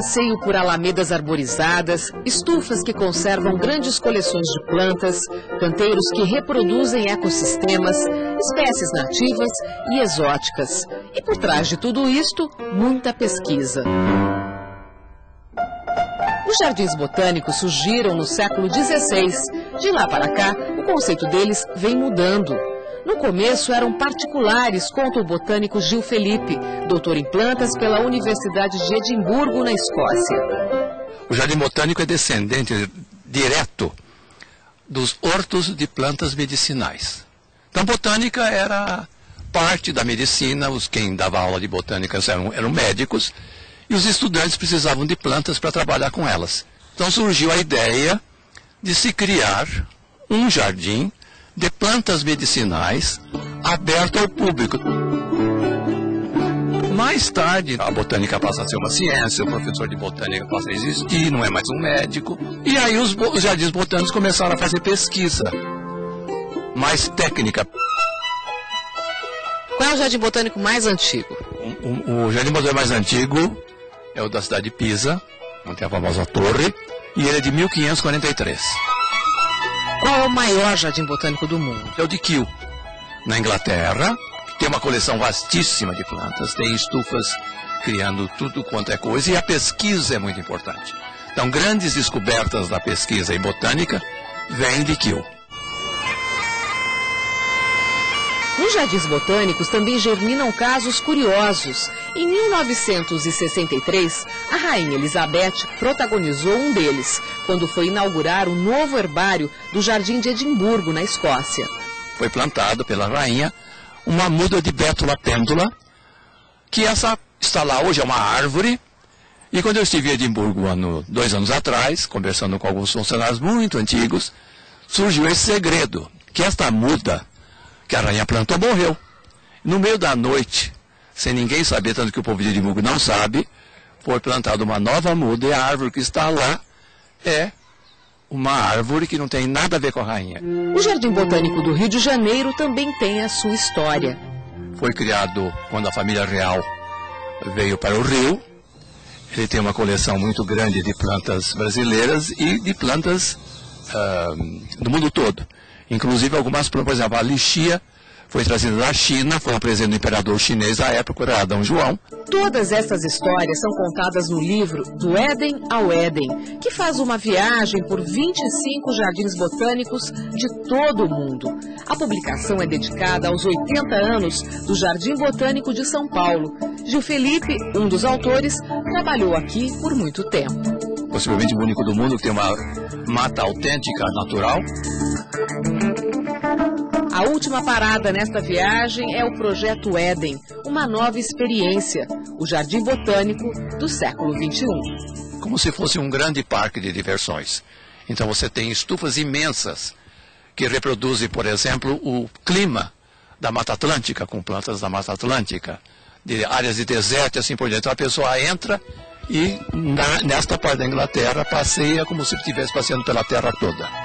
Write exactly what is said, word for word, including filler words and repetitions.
passeio por alamedas arborizadas, estufas que conservam grandes coleções de plantas, canteiros que reproduzem ecossistemas, espécies nativas e exóticas. E por trás de tudo isto, muita pesquisa. Os jardins botânicos surgiram no século dezesseis. De lá para cá, o conceito deles vem mudando. No começo eram particulares, conta o botânico Gil Felipe, doutor em plantas pela Universidade de Edimburgo, na Escócia. O jardim botânico é descendente direto dos hortos de plantas medicinais. Então, botânica era parte da medicina, os quem dava aula de botânica eram, eram médicos, e os estudantes precisavam de plantas para trabalhar com elas. Então surgiu a ideia de se criar um jardim de plantas medicinais aberto ao público. Mais tarde, a botânica passa a ser uma ciência, o professor de botânica passa a existir, não é mais um médico. E aí os, os jardins botânicos começaram a fazer pesquisa mais técnica. Qual é o jardim botânico mais antigo? O, o, o jardim botânico mais antigo é o da cidade de Pisa, onde tem a famosa torre, e ele é de mil quinhentos e quarenta e três. Qual é o maior jardim botânico do mundo? É o de Kew, na Inglaterra, que tem uma coleção vastíssima de plantas, tem estufas criando tudo quanto é coisa, e a pesquisa é muito importante. Então, grandes descobertas da pesquisa e botânica vêm de Kew. Nos jardins botânicos também germinam casos curiosos. Em mil novecentos e sessenta e três, a rainha Elizabeth protagonizou um deles, quando foi inaugurar o novo herbário do Jardim de Edimburgo, na Escócia. Foi plantado pela rainha uma muda de bétula pêndula, que essa está lá hoje, é uma árvore. E quando eu estive em Edimburgo, ano, dois anos atrás, conversando com alguns funcionários muito antigos, surgiu esse segredo, que esta muda que a rainha plantou morreu. No meio da noite, sem ninguém saber, tanto que o povo de Edimburgo não sabe, foi plantada uma nova muda, e a árvore que está lá é uma árvore que não tem nada a ver com a rainha. O Jardim Botânico do Rio de Janeiro também tem a sua história. Foi criado quando a família real veio para o Rio. Ele tem uma coleção muito grande de plantas brasileiras e de plantas uh, do mundo todo. Inclusive algumas plantas, por exemplo, a lixia foi trazida da China, foi um presente do imperador chinês da época, era Dom João. Todas essas histórias são contadas no livro Do Éden ao Éden, que faz uma viagem por vinte e cinco jardins botânicos de todo o mundo. A publicação é dedicada aos oitenta anos do Jardim Botânico de São Paulo. Gil Felipe, um dos autores, trabalhou aqui por muito tempo. Possivelmente o único do mundo que tem uma mata autêntica, natural. A última parada nesta viagem é o Projeto Éden, uma nova experiência, o Jardim Botânico do século vinte e um. Como se fosse um grande parque de diversões. Então você tem estufas imensas que reproduzem, por exemplo, o clima da Mata Atlântica, com plantas da Mata Atlântica, de áreas de deserto e assim por diante. Então a pessoa entra e na, nesta parte da Inglaterra passeia como se estivesse passeando pela terra toda.